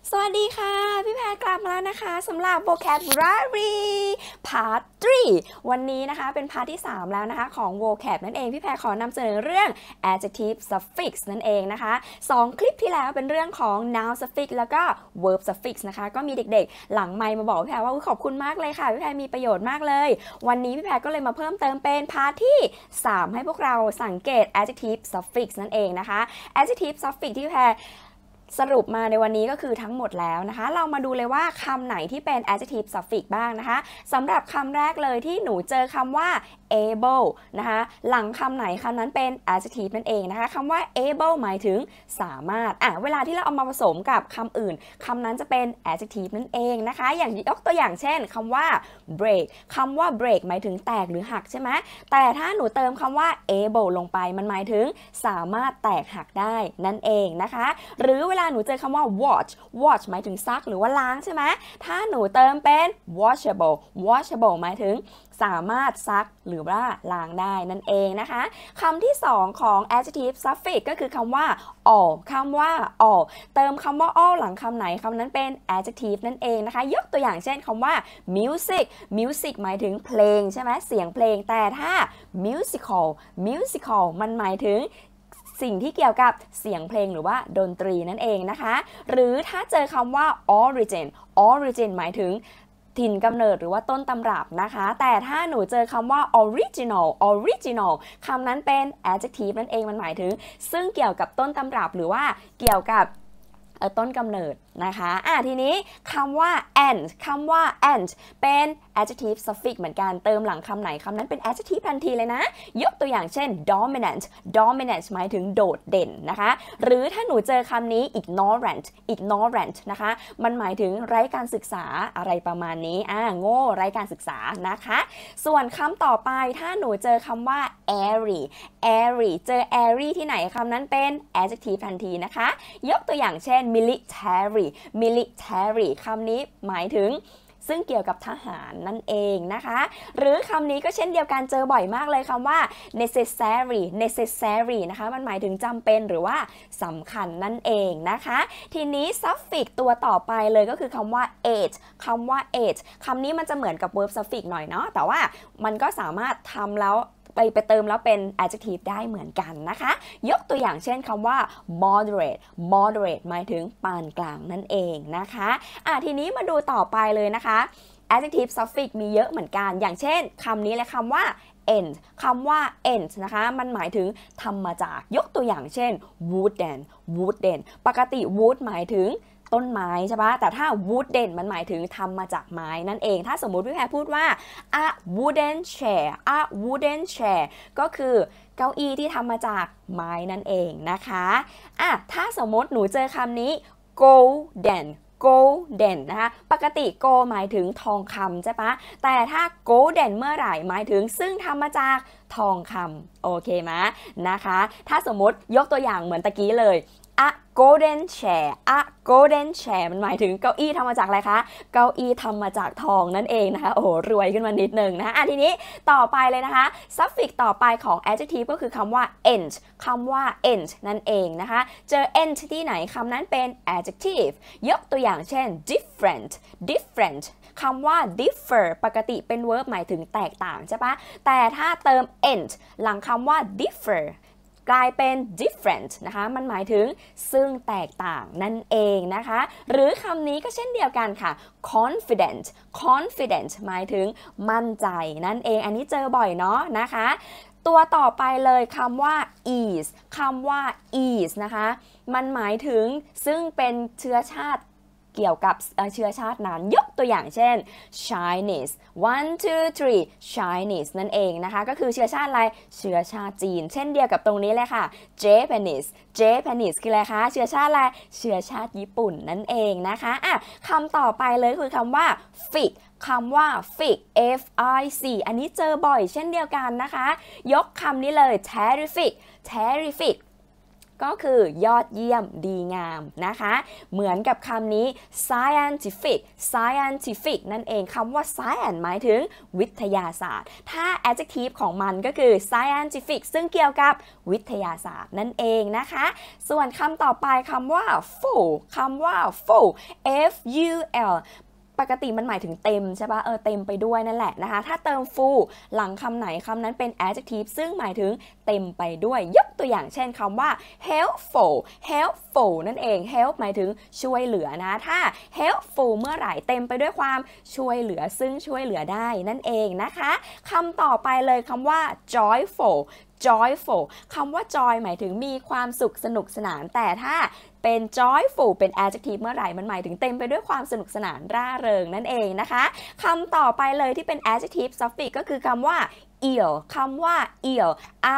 สวัสดีค่ะพี่แพรกลับมาแล้วนะคะสำหรับ vocabulary part 3วันนี้นะคะเป็นพาร์ทที่3แล้วนะคะของ vocab นั่นเองพี่แพรขอนำเสนอเรื่อง adjective suffix นั่นเองนะคะ2คลิปที่แล้วเป็นเรื่องของ noun suffix แล้วก็ verb suffix นะคะก็มีเด็กๆหลังไมค์มาบอกพี่แพรว่าขอบคุณมากเลยค่ะพี่แพรมีประโยชน์มากเลยวันนี้พี่แพรก็เลยมาเพิ่มเติมเป็นพาร์ทที่3ให้พวกเราสังเกต adjective suffix นั่นเองนะคะ adjective suffix ที่พี่แพรสรุปมาในวันนี้ก็คือทั้งหมดแล้วนะคะเรามาดูเลยว่าคำไหนที่เป็น adjective suffix บ้างนะคะสำหรับคำแรกเลยที่หนูเจอคำว่า able นะคะหลังคำไหนคำนั้นเป็น adjective นั่นเองนะคะคำว่า able หมายถึงสามารถเวลาที่เราเอามาผสมกับคำอื่นคำนั้นจะเป็น adjective นั่นเองนะคะอย่างยกตัวอย่างเช่นคำว่า break คำว่า break หมายถึงแตกหรือหักใช่ไหมแต่ถ้าหนูเติมคำว่า able ลงไปมันหมายถึงสามารถแตกหักได้นั่นเองนะคะหรือเวลาหนูเจอคำว่า wash หมายถึงซักหรือว่าล้างใช่ไหมถ้าหนูเติมเป็น washable หมายถึงสามารถซักหรือว่าล้างได้นั่นเองนะคะคำที่2ของ adjective suffix ก็คือคำว่า all คำว่า all เติมคำว่า all หลังคำไหนคำนั้นเป็น adjective นั่นเองนะคะยกตัวอย่างเช่นคำว่า music หมายถึงเพลงใช่ไหมเสียงเพลงแต่ถ้า musical มันหมายถึงสิ่งที่เกี่ยวกับเสียงเพลงหรือว่าดนตรีนั่นเองนะคะหรือถ้าเจอคำว่า origin หมายถึงถิ่นกำเนิดหรือว่าต้นตำรับนะคะแต่ถ้าหนูเจอคำว่า original คำนั้นเป็น adjective นั่นเองมันหมายถึงซึ่งเกี่ยวกับต้นตำรับหรือว่าเกี่ยวกับต้นกำเนิดนะคะทีนี้คำว่า and เป็น adjective suffix เหมือนกันเติมหลังคำไหนคำนั้นเป็น adjective ทันทีเลยนะยกตัวอย่างเช่น dominant หมายถึงโดดเด่นนะคะหรือถ้าหนูเจอคำนี้ ignorant นะคะมันหมายถึงไร้การศึกษาอะไรประมาณนี้โง่ไร้การศึกษานะคะส่วนคำต่อไปถ้าหนูเจอคำว่า airy เจอ airy ที่ไหนคำนั้นเป็น adjective ทันทีนะคะยกตัวอย่างเช่นmilitary คำนี้หมายถึงซึ่งเกี่ยวกับทหารนั่นเองนะคะหรือคำนี้ก็เช่นเดียวกันเจอบ่อยมากเลยคำว่า necessary นะคะมันหมายถึงจำเป็นหรือว่าสำคัญนั่นเองนะคะทีนี้ suffix ตัวต่อไปเลยก็คือคำว่า age คำนี้มันจะเหมือนกับ verb suffix หน่อยเนาะแต่ว่ามันก็สามารถทำแล้วไปเติมแล้วเป็น adjective ได้เหมือนกันนะคะยกตัวอย่างเช่นคำว่า moderate หมายถึงปานกลางนั่นเองนะคะทีนี้มาดูต่อไปเลยนะคะ adjective suffix มีเยอะเหมือนกันอย่างเช่นคำนี้และคำว่า end คำว่า end นะคะมันหมายถึงทำมาจากยกตัวอย่างเช่น wooden ปกติ wood หมายถึงต้นไม้ใช่ปะแต่ถ้า wooden มันหมายถึงทำมาจากไม้นั่นเองถ้าสมมุติพี่แพรพูดว่า a wooden chair ก็คือเก้าอี้ที่ทำมาจากไม้นั่นเองนะคะถ้าสมมติหนูเจอคำนี้ golden นะคะปกติ gold หมายถึงทองคำใช่ปะแต่ถ้า golden เมื่อไหร่หมายถึงซึ่งทำมาจากทองคำโอเคไหมนะคะถ้าสมมติยกตัวอย่างเหมือนตะกี้เลยa golden chair มันหมายถึงเก้าอี้ทำมาจากอะไรคะเก้าอี้ทำมาจากทองนั่นเองนะคะโอ้โหรวยขึ้นมานิดนึงนะคะทีนี้ต่อไปเลยนะคะ suffix ต่อไปของ adjective ก็คือคำว่า end นั่นเองนะคะเจอ end ที่ไหนคำนั้นเป็น adjective ยกตัวอย่างเช่น different คำว่า differ ปกติเป็น verb หมายถึงแตกต่างใช่ปะแต่ถ้าเติม end หลังคำว่า differกลายเป็น different นะคะมันหมายถึงซึ่งแตกต่างนั่นเองนะคะหรือคำนี้ก็เช่นเดียวกันค่ะ confident หมายถึงมั่นใจนั่นเองอันนี้เจอบ่อยเนาะนะคะตัวต่อไปเลยคำว่า is นะคะมันหมายถึงซึ่งเป็นเชื้อชาติเกี่ยวกับเชื้อชาตินั้นยกตัวอย่างเช่น Chinese Chinese นั่นเองนะคะก็คือเชื้อชาติอะไรเชื้อชาติจีนเช่นเดียวกับตรงนี้เลยค่ะ Japanese คืออะไรคะเชื้อชาติอะไรเชื้อชาติญี่ปุ่นนั่นเองนะคะคำต่อไปเลยคือคำว่า fig คำว่า figอันนี้เจอบ่อยเช่นเดียวกันนะคะยกคำนี้เลย terrific ก็คือยอดเยี่ยมดีงามนะคะเหมือนกับคำนี้ scientific นั่นเองคำว่า science หมายถึงวิทยาศาสตร์ถ้า adjective ของมันก็คือ scientific ซึ่งเกี่ยวกับวิทยาศาสตร์นั่นเองนะคะส่วนคำต่อไปคำว่า full คำว่า full F-U-L ปกติมันหมายถึงเต็มใช่ปะเต็มไปด้วยนั่นแหละนะคะถ้าเติม full หลังคำไหนคำนั้นเป็น adjective ซึ่งหมายถึงเต็มไปด้วยยกตัวอย่างเช่นคำว่า helpful นั่นเอง help หมายถึงช่วยเหลือนะถ้า helpful เมื่อไหร่เต็มไปด้วยความช่วยเหลือซึ่งช่วยเหลือได้นั่นเองนะคะคำต่อไปเลยคำว่า joyful คำว่า joy หมายถึงมีความสุขสนุกสนานแต่ถ้าเป็น joyful เป็น adjective เมื่อไหร่มันหมายถึงเต็มไปด้วยความสนุกสนานร่าเริงนั่นเองนะคะคำต่อไปเลยที่เป็น adjective suffix ก็คือคำว่า ill คำว่า ill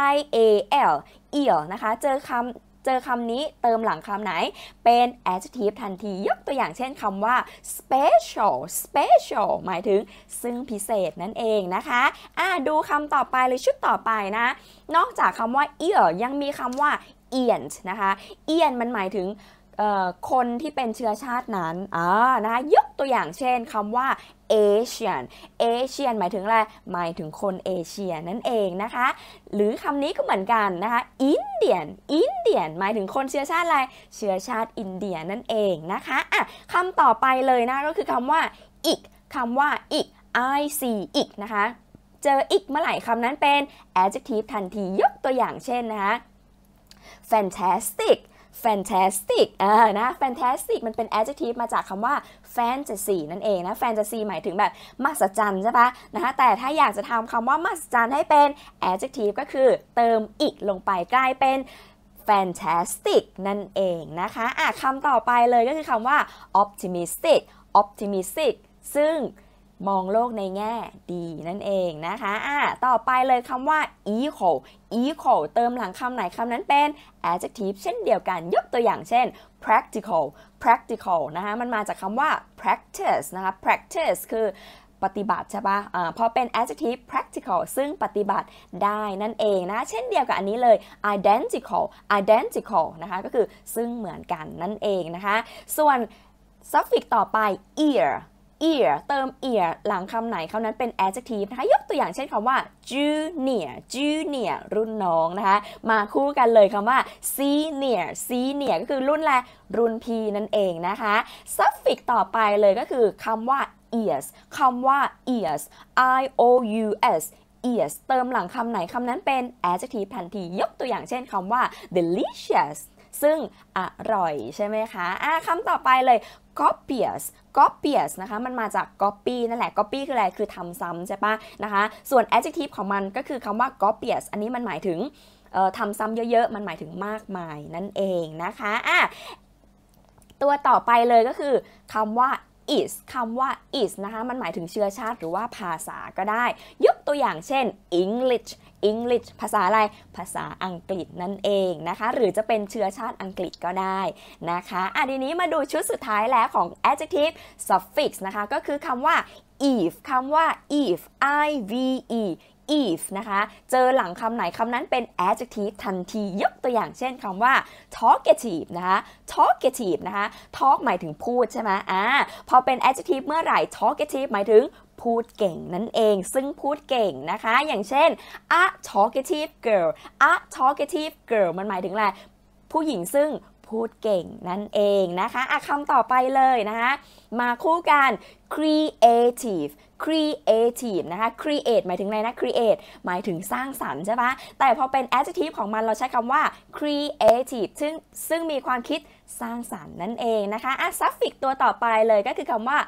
ial นะคะเจอคำนี้เติมหลังคำไหนเป็น adjective ทันทียกตัวอย่างเช่นคำว่า special หมายถึงซึ่งพิเศษนั่นเองนะคะดูคำต่อไปเลยชุดต่อไปนะนอกจากคำว่า ear ยังมีคำว่า ient นะคะ ient มันหมายถึงคนที่เป็นเชื้อชาตินั้นนะคะยกตัวอย่างเช่นคำว่า Asian หมายถึงอะไรหมายถึงคนเอเชียนั่นเองนะคะหรือคำนี้ก็เหมือนกันนะคะ Indian หมายถึงคนเชื้อชาติอะไรเชื้อชาติอินเดียนั่นเองนะคะคำต่อไปเลยนะก็คือคำว่า ik คำว่า ik นะคะเจอ ik เมื่อไหร่คำนั้นเป็น adjective ทันทียกตัวอย่างเช่นนะคะ fantastic นะ fantastic มันเป็น adjective มาจากคำว่า fantasy นั่นเองนะ fantasy หมายถึงแบบมหัศจรรย์ใช่ปะนะคะแต่ถ้าอยากจะทำคำว่ามหัศจรรย์ให้เป็น adjective ก็คือเติม ik ลงไปกลายเป็น fantastic นั่นเองนะคะคำต่อไปเลยก็คือคำว่า optimistic ซึ่งมองโลกในแง่ดีนั่นเองนะคะต่อไปเลยคำว่า equal เติมหลังคำไหนคำนั้นเป็น adjective เช่นเดียวกันยกตัวอย่างเช่น practical นะคะมันมาจากคำว่า practice นะคะ practice คือปฏิบัติใช่ปะพอเป็น adjective practical ซึ่งปฏิบัติได้นั่นเองนะเช่นเดียวกับอันนี้เลย identical นะคะก็คือซึ่งเหมือนกันนั่นเองนะคะส่วน suffix ต่อไป ear เติม ear หลังคำไหนคำนั้นเป็น adjective นะคะยกตัวอย่างเช่นคำว่า junior รุ่นน้องนะคะมาคู่กันเลยคำว่า senior ก็คือรุ่นอะไรรุ่นพี่นั่นเองนะคะ suffix ต่อไปเลยก็คือคำว่า ears คำว่า ears ears เติมหลังคำไหนคำนั้นเป็น adjective ทันทียกตัวอย่างเช่นคำว่า delicious ซึ่งอร่อยใช่ไหมคะคำต่อไปเลย copious นะคะมันมาจาก copy นั่นแหละ copy คืออะไรคือทำซ้ำใช่ปะนะคะส่วน adjective ของมันก็คือคำว่า copious อันนี้มันหมายถึงทำซ้ำเยอะๆมันหมายถึงมากมายนั่นเองนะคะตัวต่อไปเลยก็คือคำว่า คำว่า is นะคะมันหมายถึงเชื้อชาติหรือว่าภาษาก็ได้ยกตัวอย่างเช่น English ภาษาอะไรภาษาอังกฤษนั่นเองนะคะหรือจะเป็นเชื้อชาติอังกฤษก็ได้นะคะทีนี้มาดูชุดสุดท้ายแล้วของ adjective suffix นะคะก็คือคำว่า if คำว่า ifนะคะเจอหลังคำไหนคำนั้นเป็น adjective ทันทียกตัวอย่างเช่นคำว่า talkative นะคะ talk หมายถึงพูดใช่ไหมพอเป็น adjective เมื่อไหร่ talkative หมายถึงพูดเก่งนั่นเองซึ่งพูดเก่งนะคะอย่างเช่น a talkative girl มันหมายถึงอะไรผู้หญิงซึ่งพูดเก่งนั่นเองนะคะคำต่อไปเลยนะคะมาคู่กัน creative นะคะ create หมายถึงอะไรนะ create หมายถึงสร้างสรรค์ใช่ปะแต่พอเป็น adjective ของมันเราใช้คำว่า creative ซึ่งมีความคิดสร้างสรรค์นั่นเองนะคะsuffix ตัวต่อไปเลยก็คือคำว่า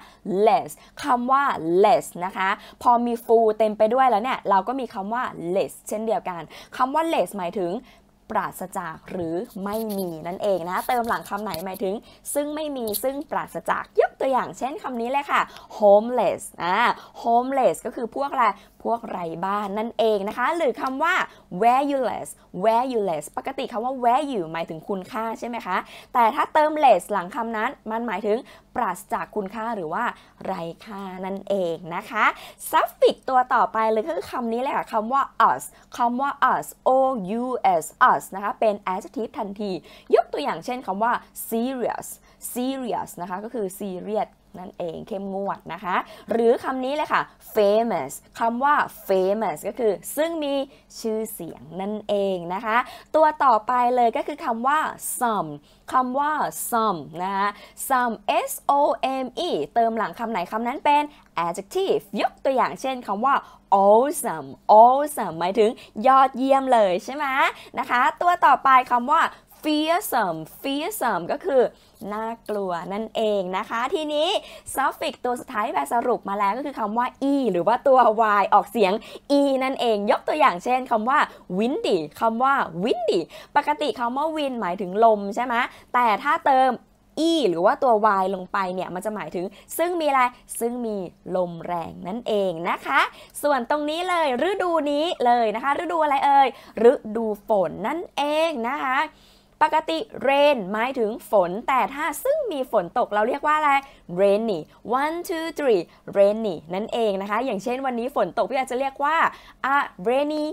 less นะคะพอมี full เต็มไปด้วยแล้วเนี่ยเราก็มีคำว่า less เช่นเดียวกันคำว่า less หมายถึงปราศจากหรือไม่มีนั่นเองนะเติมหลังคำไหนหมายถึงซึ่งไม่มีซึ่งปราศจากยกตัวอย่างเช่นคำนี้เลยค่ะ homeless ก็คือพวกอะไรพวกไร้บ้านนั่นเองนะคะหรือคำว่า valueless ปกติคำว่า value หมายถึงคุณค่าใช่ไหมคะแต่ถ้าเติม less หลังคำนั้นมันหมายถึงปราศจากคุณค่าหรือว่าไร้ค่านั่นเองนะคะ suffix ตัวต่อไปเลยก็คือคำนี้เลยค่ะคำว่า us serious นะคะเป็น adjective ทันทียกตัวอย่างเช่นคำว่า serious นะคะก็คือ serious นั่นเองเข้มงวดนะคะหรือคำนี้เลยค่ะ famous คำว่า famous ก็คือซึ่งมีชื่อเสียงนั่นเองนะคะตัวต่อไปเลยก็คือคำว่า some คำว่า some นะคะ some some เติมหลังคำไหนคำนั้นเป็น adjective ยกตัวอย่างเช่นคำว่า awesome หมายถึงยอดเยี่ยมเลยใช่ไหมนะคะตัวต่อไปคำว่า fearsome ก็คือน่ากลัวนั่นเองนะคะทีนี้ suffix ตัวสุดท้ายที่แปลสรุปมาแล้วก็คือคำว่า e หรือว่าตัว y ออกเสียง e นั่นเองยกตัวอย่างเช่นคำว่า windy คำว่า windy ปกติคำว่า wind หมายถึงลมใช่ไหมแต่ถ้าเติม e หรือว่าตัว y ลงไปเนี่ยมันจะหมายถึงซึ่งมีอะไรซึ่งมีลมแรงนั่นเองนะคะส่วนตรงนี้เลยฤดูนี้เลยนะคะฤดูอะไรเอ่ยฤดูฝนนั่นเองนะคะปกติ rain หมายถึงฝนแต่ถ้าซึ่งมีฝนตกเราเรียกว่าอะไร rainy rainy นั่นเองนะคะอย่างเช่นวันนี้ฝนตกพี่อาจจะเรียกว่า a rainy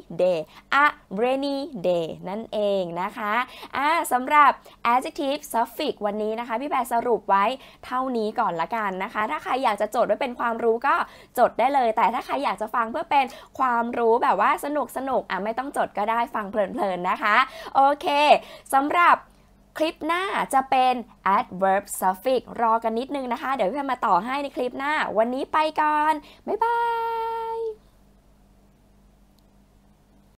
day นั่นเองนะคะสำหรับ adjective suffix วันนี้นะคะพี่แพรสรุปไว้เท่านี้ก่อนละกันนะคะถ้าใครอยากจะจดไว้เป็นความรู้ก็จดได้เลยแต่ถ้าใครอยากจะฟังเพื่อเป็นความรู้แบบว่าสนุกไม่ต้องจดก็ได้ฟังเพลินๆนะคะโอเคสำหรับคลิปหน้าจะเป็น adverb suffix รอกันนิดนึงนะคะเดี๋ยวพี่แพรมาต่อให้ในคลิปหน้าวันนี้ไปก่อนบ๊ายบาย